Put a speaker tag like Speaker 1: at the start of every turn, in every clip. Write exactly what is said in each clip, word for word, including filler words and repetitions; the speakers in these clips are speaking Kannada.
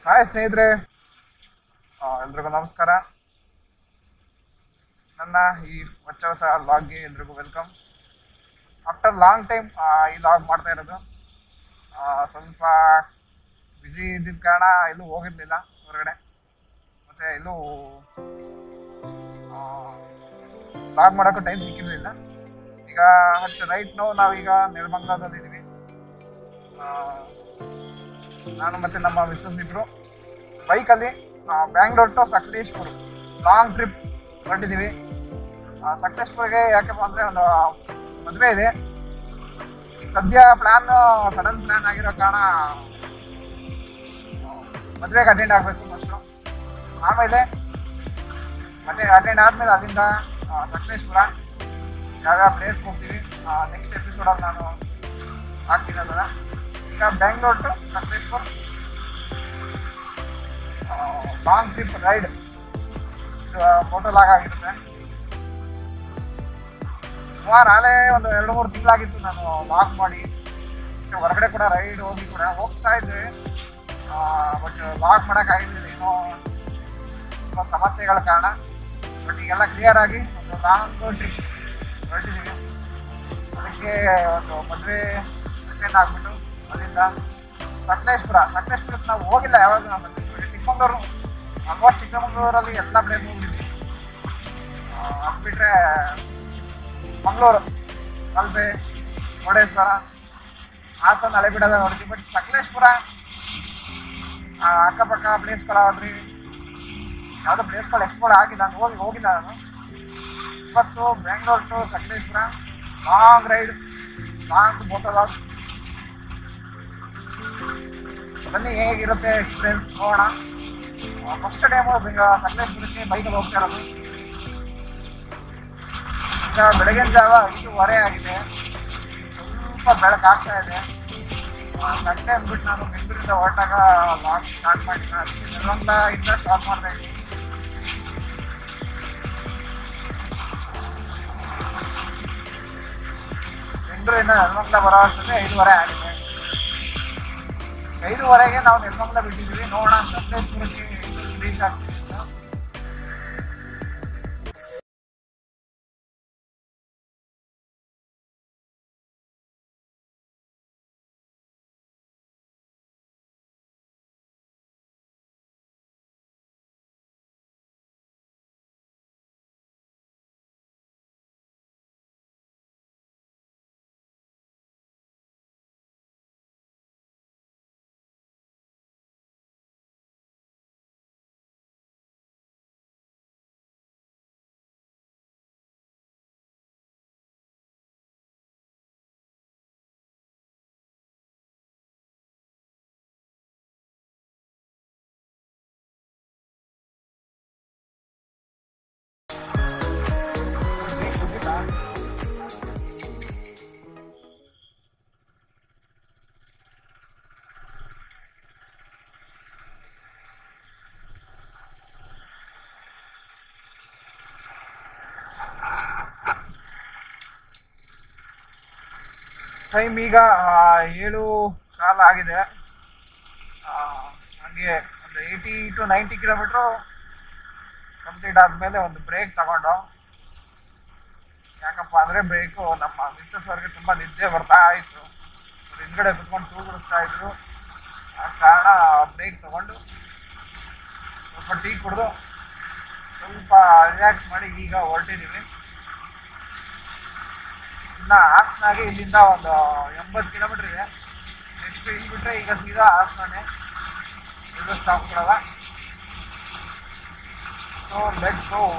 Speaker 1: ಹಾಯ್ ಸ್ನೇಹಿತರೆ, ಎಲ್ರಿಗೂ ನಮಸ್ಕಾರ. ನನ್ನ ಈ ಹೊಸ ಹೊಸ ಲಾಗ್ಗೆ ಎಲ್ರಿಗೂ ವೆಲ್ಕಮ್. ಆಫ್ಟರ್ ಲಾಂಗ್ ಟೈಮ್ ಈ ಲಾಗ್ ಮಾಡ್ತಾ ಇರೋದು. ಸ್ವಲ್ಪ ಬ್ಯುಸಿ ಇದ್ದಿದ್ದ ಕಾರಣ ಎಲ್ಲೂ ಹೋಗಿರ್ಲಿಲ್ಲ ಹೊರಗಡೆ, ಮತ್ತು ಎಲ್ಲೂ ಲಾಗ್ ಮಾಡೋಕ್ಕೂ ಟೈಮ್ ಸಿಕ್ಕಿರಲಿಲ್ಲ. ಈಗ ಹತ್ತು ರೈಟ್ ನಾವು ನಾವೀಗ ನೆಲಮಂಗಲದಲ್ಲಿದ್ದೀವಿ. ನಾನು ಮತ್ತು ನಮ್ಮ ಮಿಸ್ಸಸ್ ಇಬ್ಬರು ಬೈಕಲ್ಲಿ Bangalore to Sakleshpur long trip ಹೊರಟಿದ್ದೀವಿ. ಸಕಲೇಶ್ಪುರ್ಗೆ ಯಾಕಪ್ಪ ಅಂದರೆ ಒಂದು ಮದುವೆ ಇದೆ. ಈಗ ಸದ್ಯ ಪ್ಲ್ಯಾನ್ ಸಡನ್ ಪ್ಲ್ಯಾನ್ ಆಗಿರೋ ಕಾರಣ ಮದುವೆಗೆ ಅಟೆಂಡ್ ಆಗಬೇಕು ಫಸ್ಟು. ಆಮೇಲೆ ಮತ್ತೆ ಅಟೆಂಡ್ ಆದಮೇಲೆ ಅಲ್ಲಿಂದ ಸಕಲೇಶ್ಪುರ ಯಾವ್ಯಾವ ಪ್ಲೇಸ್ಗೆ ಹೋಗ್ತೀವಿ ನೆಕ್ಸ್ಟ್ ಎಪಿಸೋಡಲ್ಲಿ ನಾನು ಹಾಕ್ತೀನಿ ಅದನ್ನು. ಈಗ Bangalore to Sakleshpur long trip ride, ಇದು ಫೋಟೋ ಲಾಗ್ ಆಗಿರುತ್ತೆ. ಸುಮಾರು ನಾಳೆ ಒಂದು ಎರಡು ಮೂರು ತಿಂಗಳಾಗಿತ್ತು ನಾನು ಲಾಗ್ ಮಾಡಿ. ಹೊರಗಡೆ ಕೂಡ ರೈಡ್ ಹೋಗಿ ಕೂಡ ಹೋಗ್ತಾ ಇದ್ದೆ, ಬಟ್ ಲಾಗ್ ಮಾಡೋಕ್ಕಾಗಿರಲಿಲ್ಲ, ಏನೋ ತುಂಬ ಸಮಸ್ಯೆಗಳ ಕಾರಣ. ಬಟ್ ಈಗೆಲ್ಲ ಕ್ಲಿಯರ್ ಆಗಿ ಒಂದು ಲಾಂಗ್ ಟ್ರಿಪ್ ಹೊರಟಿದ್ದೀವಿ. ಅದಕ್ಕೆ ಒಂದು ಮದುವೆ ಅಟೆಂಡ್ ಆಗಿಬಿಟ್ಟು ಅಲ್ಲಿಂದ ಸಕಲೇಶ್ಪುರ ಸಕಲೇಶ್ಪುರಕ್ಕೆ ನಾವು ಹೋಗಿಲ್ಲ ಯಾವಾಗ. ನಾವು ಚಿಕ್ಕಮಗಳೂರು, ಆಲ್ಮೋಸ್ಟ್ ಚಿಕ್ಕಮಗಳೂರಲ್ಲಿ ಎಲ್ಲ ಪ್ಲೇಸ್ ಹೋಗಿದ್ವಿ. ಅದು ಬಿಟ್ಟರೆ ಮಂಗಳೂರು, ಮಲ್ಪೆ, ಮುರುಡೇಶ್ವರ, ಹಾಸನ, ಹಳೆಬೀಡಲ್ಲ ನೋಡಿದ್ವಿ. ಬಟ್ ಸಕಲೇಶ್ಪುರ ಅಕ್ಕಪಕ್ಕ ಪ್ಲೇಸ್ಗಳಾದ್ರಿ ಯಾವುದೋ ಪ್ಲೇಸ್ಗಳು ಎಕ್ಸ್ಪ್ಲೋರ್ ಆಗಿಲ್ಲ, ನಾನು ಹೋಗಿ ಹೋಗಿಲ್ಲ ನಾನು. ಇವತ್ತು Bengaluru to Sakleshpur long ride, long moto log. ಬನ್ನಿ ಹೇಗಿರುತ್ತೆ ಎಕ್ಸ್ಪೀರಿಯನ್ಸ್ ನೋಡೋಣ. ಫಸ್ಟ್ ಟೈಮು ಸಕಲೇಶ್ಪುರಕ್ಕೆ ಬೈಕಲ್ಲಿ ಹೋಗ್ತಾ ಇರೋದು. ಈಗ ಬೆಳಗಿನ ಜಾವ ಐದೂವರೆ ಆಗಿದೆ, ಸ್ವಲ್ಪ ಬೆಳಕಾಗ್ತಾ ಇದೆ. ಸಂಡೆ ಅಂದ್ಬಿಟ್ಟು ನಾನು ಬೆಂಗಳೂರಿಂದ ಹೊರಟಾಗ ಲಾಗ್ ಸ್ಟಾರ್ಟ್ ಮಾಡಿಲ್ಲ, ಅದಕ್ಕೆ ನೆಲಮಂಗಲ ಇಂದ ಸ್ಟಾರ್ಟ್ ಮಾಡ್ತಾ ಇದ್ದೀನಿ. ಬೆಂಗಳೂರಿಂದ ನೆಲಮಂಗಲ ಬರೋ ಅಷ್ಟೊಂದು ಐದೂವರೆ ಆಗಿದೆ. ಐದೂವರೆಗೆ ನಾವು ನೆಲಮಂಗಲ ಬಿಟ್ಟಿದ್ದೀವಿ. ನೋಡೋಣ ಸಕಲೇಶ್ಪುರಕ್ಕೆ ರೀಚ್ ಆಗ್ತೀವಿ. ಟೈಮ್ ಈಗ ಏಳು ಕಾಲ ಆಗಿದೆ. ಹಾಗೆ ಒಂದು eighty to ninety kilometre complete ಆದಮೇಲೆ ಒಂದು ಬ್ರೇಕ್ ತಗೊಂಡು, ಯಾಕಪ್ಪ ಅಂದರೆ ಬ್ರೇಕು ನಮ್ಮ ಮಿಸ್ಸಸ್ ಅವ್ರಿಗೆ ತುಂಬ ನಿದ್ದೆ ಬರ್ತಾ ಇತ್ತು. ಅವ್ರು ಹಿಂದ್ಗಡೆ ಕುತ್ಕೊಂಡು ತೂಗುಡಿಸ್ತಾ ಇದ್ರು. ಆ ಕಾರಣ ಬ್ರೇಕ್ ತಗೊಂಡು ಸ್ವಲ್ಪ ಟೀ ಕುಡಿದು ಸ್ವಲ್ಪ ರಿಲ್ಯಾಕ್ಸ್ ಮಾಡಿ ಈಗ ಹೊರಟಿದ್ದೀವಿ. ಇನ್ನು ಹಾಸನಾಗೆ ಇಲ್ಲಿಂದ ಒಂದು ಎಂಬತ್ತು ಕಿಲೋಮೀಟ್ರ್ ಇದೆ. ನೆಕ್ಸ್ಟ್ ಇಲ್ಲಿ ಬಿಟ್ಟರೆ ಈಗ ಸೀದಾ ಹಾಸನೇ, ಇದು ಸ್ಟಾಪ್ ಕೊಡಲ್ಲ. So let's go.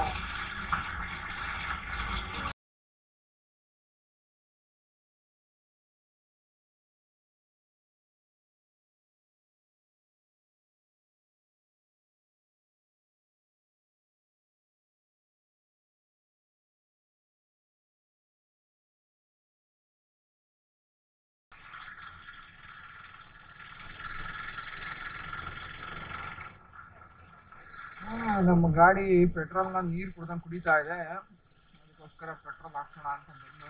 Speaker 1: ನಮ್ಮ ಗಾಡಿ ಪೆಟ್ರೋಲ್ನ ನೀರು ಕುಡ್ದಂಗೆ ಕುಡಿತಾ ಇದೆ, ಅದಕ್ಕೋಸ್ಕರ ಪೆಟ್ರೋಲ್ ಹಾಕ್ಸೋಣ ಅಂತ ಬಂದು.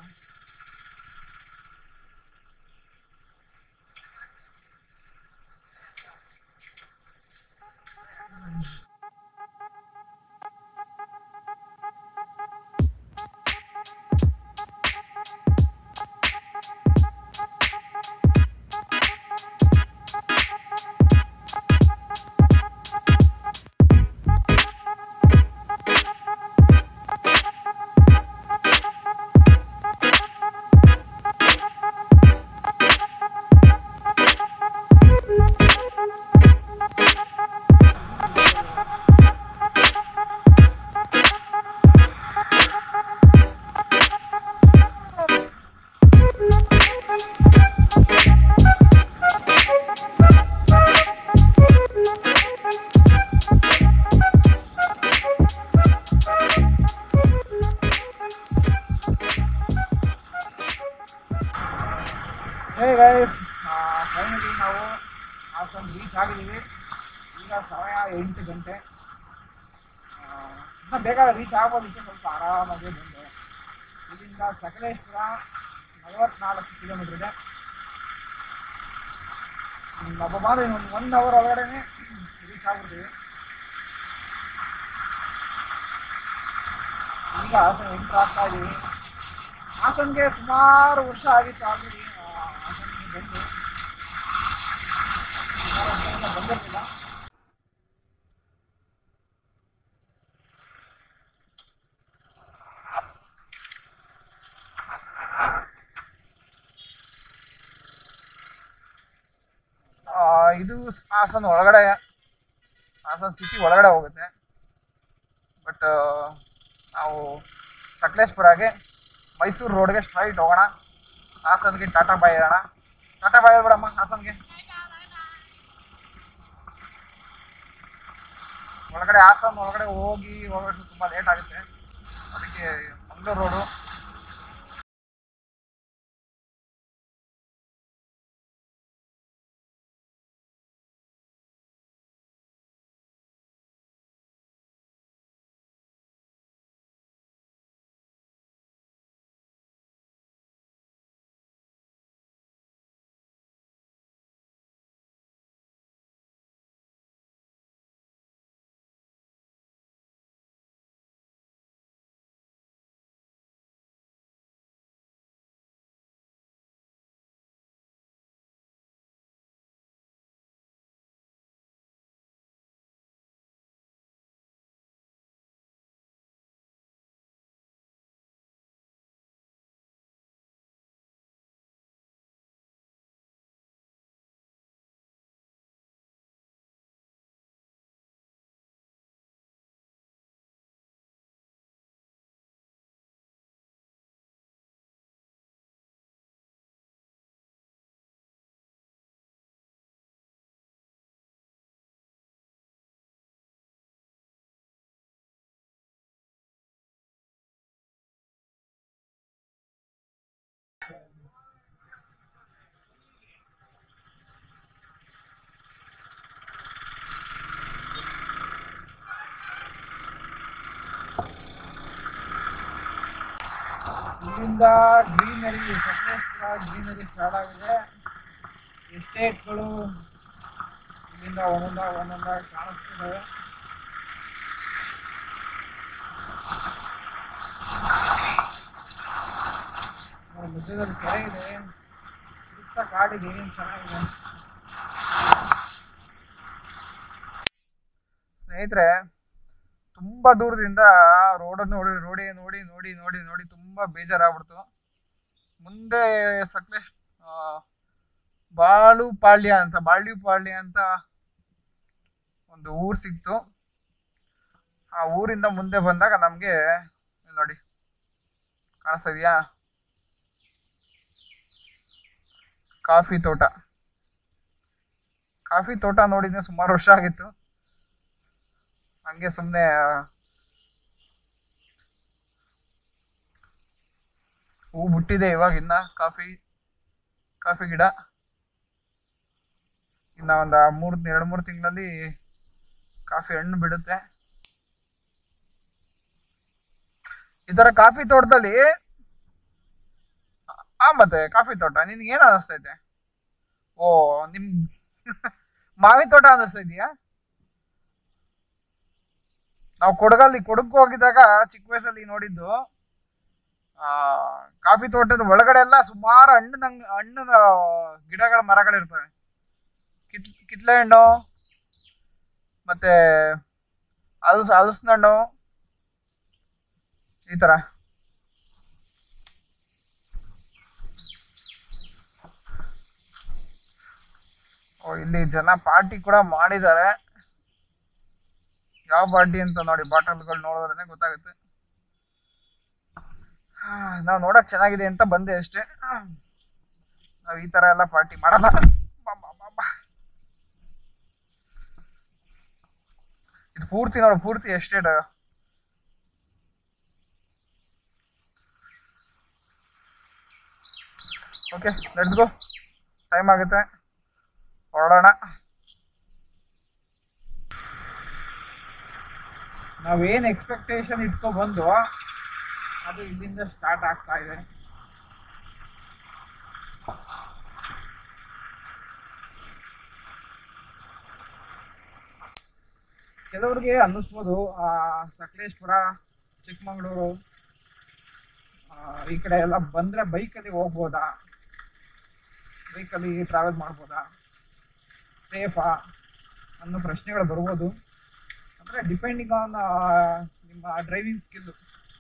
Speaker 1: ಹಾಸನ ರೀಚ್ ಆಗಿದ್ದೀವಿ. ಈಗ ಸಮಯ ಎಂಟು ಗಂಟೆ. ಇನ್ನೂ ಬೇಗ ರೀಚ್ ಆಗೋದಕ್ಕೆ ಸ್ವಲ್ಪ ಆರಾಮಾಗಿ ಬಂದು ಇಲ್ಲಿಂದ ಸಕಲೇಶ್ಪುರ ನಲವತ್ನಾಲ್ಕು ಕಿಲೋಮೀಟರ್ ಇದೆ. ನಮ್ಮದು ಇನ್ನೊಂದು ಒನ್ ಅವರ್ ಒಳಗಡೆ ರೀಚ್ ಆಗ್ಬಿಡ್ತೀವಿ. ಈಗ ಹಾಸನ ಎಂಟ್ರ್ ಆಗ್ತಾ ಇದ್ದೀವಿ. ಹಾಸನ್ಗೆ ಸುಮಾರು ವರ್ಷ ಆಗಿತ್ತು ಆಲ್ರೆಡಿ ಹಾಸನ್ಗೆ ಬಂದು ಬಂದಿರಲಿಲ್ಲ. ಇದು ಹಾಸನ ಒಳಗಡೆ, ಹಾಸನ ಸಿಟಿ ಒಳಗಡೆ ಹೋಗುತ್ತೆ. ಬಟ್ ನಾವು ಸಕಲೇಶ್ಪುರಗೆ ಮೈಸೂರು ರೋಡ್ಗೆ ಸ್ಟ್ರೈಟ್ ಹೋಗೋಣ. ಹಾಸನ್ಗೆ ಟಾಟಾ ಬಾಯ್ ಹೇಳೋಣ. ಟಾಟಾ ಬಾಯ್ ಹೇಳ್ಬಿಡಮ್ಮ ಹಾಸನ್ಗೆ. ಒಳಗಡೆ ಹಾಸನ ಒಳಗಡೆ ಹೋಗಿ ಹೋಗೋಷ್ಟು ತುಂಬ ಲೇಟ್ ಆಗುತ್ತೆ. ಅದಕ್ಕೆ ಮಂಗಳೂರು ರೋಡು ಇಲ್ಲಿಂದ ಗ್ರೀನರಿ, ಸಕಲೇಶ್ಪುರ ಗ್ರೀನರಿ ಸ್ಟಾರ್ಟ್ ಆಗಿದೆ. ಎಸ್ಟೇಟ್ಗಳು ಇಲ್ಲಿಂದ ಒಂದೊಂದಾಗಿ ಒಂದೊಂದಾಗಿ ಕಾಣಿಸ್ತಿದ್ದಾವೆ. ಮಧ್ಯದಲ್ಲಿ ಕೆರೆ ಇದೆ, ಸುತ್ತ ಕಾಡಿದೆ, ಏನು ಚೆನ್ನಾಗಿದೆ. ಸ್ನೇಹಿತರೆ, ತುಂಬ ದೂರದಿಂದ ರೋಡನ್ನು ನೋಡಿ ನೋಡಿ ನೋಡಿ ನೋಡಿ ನೋಡಿ ನೋಡಿ ತುಂಬ ಬೇಜಾರಾಗ್ಬಿಡ್ತು. ಮುಂದೆ ಸಕಲೇಶ್ ಬಾಳುಪಾಳ್ಯ ಅಂತ ಬಾಳ್ಯುಪಾಳ್ಯ ಅಂತ ಒಂದು ಊರು ಸಿಕ್ತು. ಆ ಊರಿಂದ ಮುಂದೆ ಬಂದಾಗ ನಮಗೆ ನೋಡಿ ಕಾಣಿಸ್ತಾ ಇದೆಯಾ ಕಾಫಿ ತೋಟ. ಕಾಫಿ ತೋಟ ನೋಡಿದ್ರೆ ಸುಮಾರು ವರ್ಷ ಆಗಿತ್ತು. ಹಂಗೆ ಸುಮ್ಮನೆ ಹೂ ಬಿಟ್ಟಿದೆ ಇವಾಗ. ಇನ್ನ ಕಾಫಿ ಕಾಫಿ ಗಿಡ ಇನ್ನ ಒಂದ ಮೂರ್ ಎರಡು ಮೂರು ತಿಂಗಳಲ್ಲಿ ಕಾಫಿ ಹಣ್ಣು ಬಿಡುತ್ತೆ. ಈ ತರ ಕಾಫಿ ತೋಟದಲ್ಲಿ ಆ ಮತ್ತೆ ಕಾಫಿ ತೋಟ ನಿನ್ಗೆ ಏನ್ ಅನಿಸ್ತೈತೆ? ಓ, ನಿಮ್ ಮಾವಿ ತೋಟ ಅನಿಸ್ತಾ ಇದೀಯಾ? ನಾವು ಕೊಡಗಲ್ಲಿ ಕೊಡಗು ಹೋಗಿದ್ದಾಗ ಚಿಕ್ಕ ವಯಸ್ಸಲ್ಲಿ ನೋಡಿದ್ದು, ಆ ಕಾಫಿ ತೋಟದ ಒಳಗಡೆ ಎಲ್ಲ ಸುಮಾರು ಹಣ್ಣಿನ ಹಣ್ಣಿನ ಗಿಡಗಳ ಮರಗಳಿರ್ತವೆ. ಕಿತ್ ಕಿತ್ಲೆ ಹಣ್ಣು ಮತ್ತೆ ಹಲಸು ಹಲಸಿನ ಹಣ್ಣು ಈ ತರ. ಓ, ಇಲ್ಲಿ ಜನ ಪಾರ್ಟಿ ಕೂಡ ಮಾಡಿದ್ದಾರೆ. ಯಾವ ಪಾರ್ಟಿ ಅಂತ ನೋಡಿ, ಬಾಟಲ್ಗಳು ನೋಡೋದ್ರೆ ಗೊತ್ತಾಗುತ್ತೆ. ನಾವು ನೋಡಕ್ ಚೆನ್ನಾಗಿದೆ ಅಂತ ಬಂದೆ ಅಷ್ಟೇ. ನಾವ್ ಈ ತರ ಎಲ್ಲ ಪಾರ್ಟಿ ಮಾಡಲ್ಲ. ಇದು ಪೂರ್ತಿ ನೋಡು, ಪೂರ್ತಿ estate. Okay, let's go. Time ಆಗುತ್ತೆ, ಹೊರಡೋಣ. ನಾವೇನು ಎಕ್ಸ್ಪೆಕ್ಟೇಷನ್ ಇಟ್ಕೊ ಬಂದು ಅದು ಇಲ್ಲಿಂದ ಸ್ಟಾರ್ಟ್ ಆಗ್ತಾ ಇದೆ. ಕೆಲವ್ರಿಗೆ ಅನ್ನಿಸ್ಬೋದು ಸಕಲೇಶ್ಪುರ, ಚಿಕ್ಕಮಗಳೂರು ಈ ಕಡೆ ಎಲ್ಲ ಬಂದರೆ ಬೈಕಲ್ಲಿ ಹೋಗ್ಬೋದಾ, ಬೈಕಲ್ಲಿ ಟ್ರಾವೆಲ್ ಮಾಡ್ಬೋದಾ, ಸೇಫಾ ಅನ್ನೋ ಪ್ರಶ್ನೆಗಳು ಬರ್ಬೋದು. ಅಂದರೆ ಡಿಪೆಂಡಿಂಗ್ ಆನ್ ನಿಮ್ಮ ಡ್ರೈವಿಂಗ್ ಸ್ಕಿಲ್ಲು.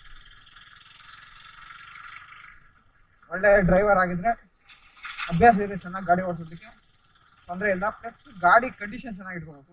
Speaker 1: ಒಳ್ಳೆ ಡ್ರೈವರ್ ಆಗಿದ್ರೆ, ಅಭ್ಯಾಸ ಇದೆ ಚೆನ್ನಾಗಿ ಗಾಡಿ ಓಡಿಸೋದಕ್ಕೆ, ತೊಂದರೆ ಇಲ್ಲ. ಪ್ಲಸ್ ಗಾಡಿ ಕಂಡೀಷನ್ ಚೆನ್ನಾಗಿಟ್ಕೋಬೇಕು.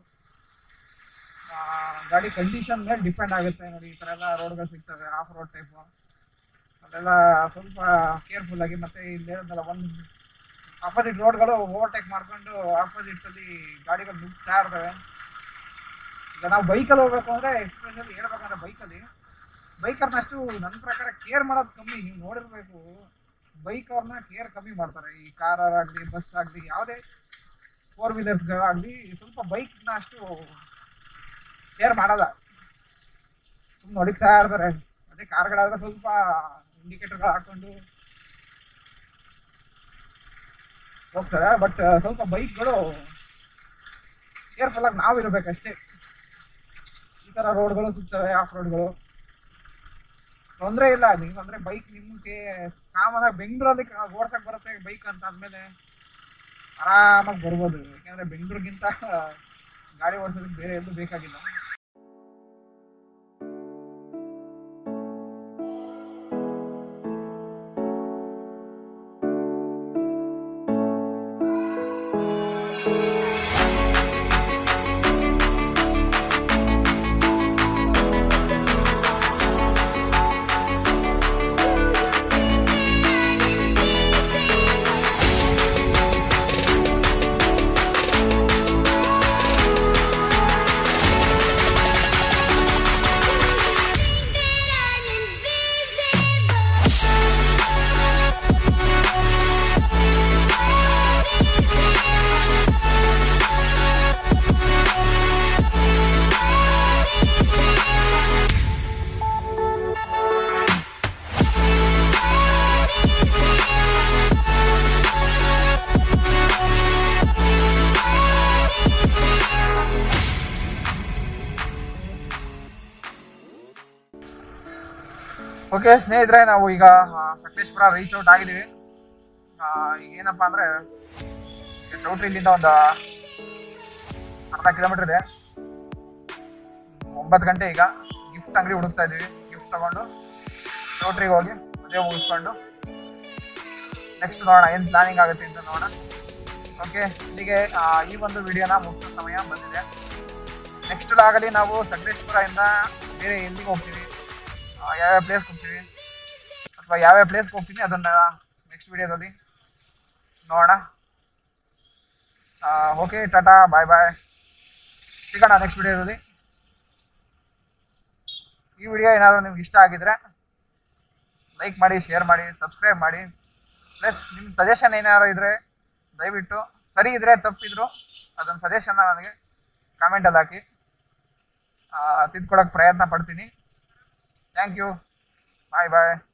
Speaker 1: ಗಾಡಿ ಕಂಡೀಷನ್ ಮೇಲೆ ಡಿಪೆಂಡ್ ಆಗುತ್ತೆ. ನೋಡಿ, ಈ ಥರ ಎಲ್ಲ ರೋಡ್ಗಳು ಸಿಗ್ತವೆ ಆಫ್ ರೋಡ್ ಟೈಪು, ಅದೆಲ್ಲ ಸ್ವಲ್ಪ ಕೇರ್ಫುಲ್ ಆಗಿ. ಮತ್ತೆ ಇಲ್ಲಿ ಹೇಳಿದ್ನಲ್ಲ, ಒಂದು ಆಪೋಸಿಟ್ ರೋಡ್ಗಳು ಓವರ್ಟೇಕ್ ಮಾಡ್ಕೊಂಡು ಆಪೋಸಿಟಲ್ಲಿ ಗಾಡಿಗಳು ನುಗ್ತಾ ಇರ್ತವೆ. ಈಗ ನಾವು ಬೈಕಲ್ಲಿ ಹೋಗ್ಬೇಕು ಅಂದರೆ, ಎಸ್ಪೆಷಲಿ ಹೇಳ್ಬೇಕಂದ್ರೆ ಬೈಕಲ್ಲಿ ಬೈಕರ್ನ ಅಷ್ಟು ನನ್ನ ಪ್ರಕಾರ ಕೇರ್ ಮಾಡೋದು ಕಮ್ಮಿ. ನೀವು ನೋಡಿರ್ಬೇಕು, ಬೈಕ್ ಅವ್ರನ್ನ ಕೇರ್ ಕಮ್ಮಿ ಮಾಡ್ತಾರೆ. ಈ ಕಾರ್ ಆಗಲಿ, ಬಸ್ ಆಗಲಿ, ಯಾವುದೇ ಫೋರ್ ವೀಲರ್ಸ್ಗಳಾಗಲಿ ಸ್ವಲ್ಪ ಬೈಕ್ನ ಅಷ್ಟು ಕೇರ್ ಮಾಡಲ್ಲ, ಸುಮ್ಮನೆ ಹೊಡಿತಾ ಇರ್ತಾರೆ. ಅದೇ ಕಾರ್ಗಳಾದ್ರೆ ಸ್ವಲ್ಪ ಇಂಡಿಕೇಟರ್ಗಳು ಹಾಕೊಂಡು ಹೋಗ್ತಾರೆ. ಬಟ್ ಸ್ವಲ್ಪ ಬೈಕ್ಗಳು ಕೇರ್ಫುಲ್ ಆಗಿ ನಾವು ಇರಬೇಕಷ್ಟೇ. ಈ ಥರ ರೋಡ್ಗಳು ಸಿಗ್ತವೆ, ಆಫ್ ರೋಡ್ಗಳು, ತೊಂದರೆ ಇಲ್ಲ. ನೀವು ಅಂದರೆ ಬೈಕ್ ನಿಮಗೆ ಕಾಮನ್ ಆಗಿ ಬೆಂಗಳೂರಲ್ಲಿ ಓಡ್ಸಕ್ಕೆ ಬರುತ್ತೆ ಬೈಕ್ ಅಂತ ಆದಮೇಲೆ ಆರಾಮಾಗಿ ಬರ್ಬೋದು. ಯಾಕೆಂದರೆ ಬೆಂಗಳೂರಿಗಿಂತ ಗಾಡಿ ಓಡಿಸೋದಕ್ಕೆ ಬೇರೆ ಎಲ್ಲೂ ಬೇಕಾಗಿಲ್ಲ. ಓಕೆ ಸ್ನೇಹಿತರೆ, ನಾವು ಈಗ ಸಕಲೇಶ್ಪುರ ರೀಚ್ ಔಟ್ ಆಗಿದ್ದೀವಿ. ಈಗ ಏನಪ್ಪ ಅಂದರೆ, ಚೌಟ್ರಿ ಇಲ್ಲಿಂದ ಒಂದು ಅರ್ಧ ಕಿಲೋಮೀಟರ್ ಇದೆ. ಒಂಬತ್ತು ಗಂಟೆ. ಈಗ ಗಿಫ್ಟ್ ಅಂಗಡಿ ಹುಡುಕ್ತಾ ಇದ್ದೀವಿ. ಗಿಫ್ಟ್ ತಗೊಂಡು ಚೌಟ್ರಿಗೆ ಹೋಗಿ ಅದೇ ಮುಗಿಸ್ಕೊಂಡು ನೆಕ್ಸ್ಟ್ ನೋಡೋಣ ಏನು ಪ್ಲಾನಿಂಗ್ ಆಗುತ್ತೆ ಅಂತ ನೋಡೋಣ. ಓಕೆ, ಇಲ್ಲಿಗೆ ಈ ಒಂದು ವಿಡಿಯೋನ ಮುಗಿಸೋ ಸಮಯ ಬಂದಿದೆ. ನೆಕ್ಸ್ಟ್ ಆಗಲಿ ನಾವು ಸಕಲೇಶ್ಪುರದಿಂದ ಬೇರೆ ಎಲ್ಲಿಗೆ ಹೋಗ್ತೀವಿ, ಯಾವ್ಯಾವ ಪ್ಲೇಸ್ಗೆ ಹೋಗ್ತೀವಿ ಅಥವಾ ಯಾವ್ಯಾವ ಪ್ಲೇಸ್ಗೆ ಹೋಗ್ತೀನಿ ಅದನ್ನು ನೆಕ್ಸ್ಟ್ ವಿಡಿಯೋದಲ್ಲಿ ನೋಡೋಣ. ಓಕೆ, ಟಾಟಾ, ಬಾಯ್ ಬಾಯ್, ಸಿಗೋಣ ನೆಕ್ಸ್ಟ್ ವಿಡಿಯೋದಲ್ಲಿ. ಈ ವಿಡಿಯೋ ಏನಾದರೂ ನಿಮ್ಗೆ ಇಷ್ಟ ಆಗಿದ್ರೆ ಲೈಕ್ ಮಾಡಿ, ಶೇರ್ ಮಾಡಿ, ಸಬ್ಸ್ಕ್ರೈಬ್ ಮಾಡಿ. ಪ್ಲಸ್ ನಿಮ್ಮ ಸಜೆಷನ್ ಏನಾದ್ರು ಇದ್ದರೆ ದಯವಿಟ್ಟು, ಸರಿ ಇದ್ದರೆ ತಪ್ಪಿದ್ರು ಅದೊಂದು ಸಜೆಷನ್ನ ನನಗೆ ಕಾಮೆಂಟಲ್ಲಿ ಹಾಕಿ, ತಿದ್ಕೊಳಕ್ಕೆ ಪ್ರಯತ್ನ ಪಡ್ತೀನಿ. Thank you, bye bye.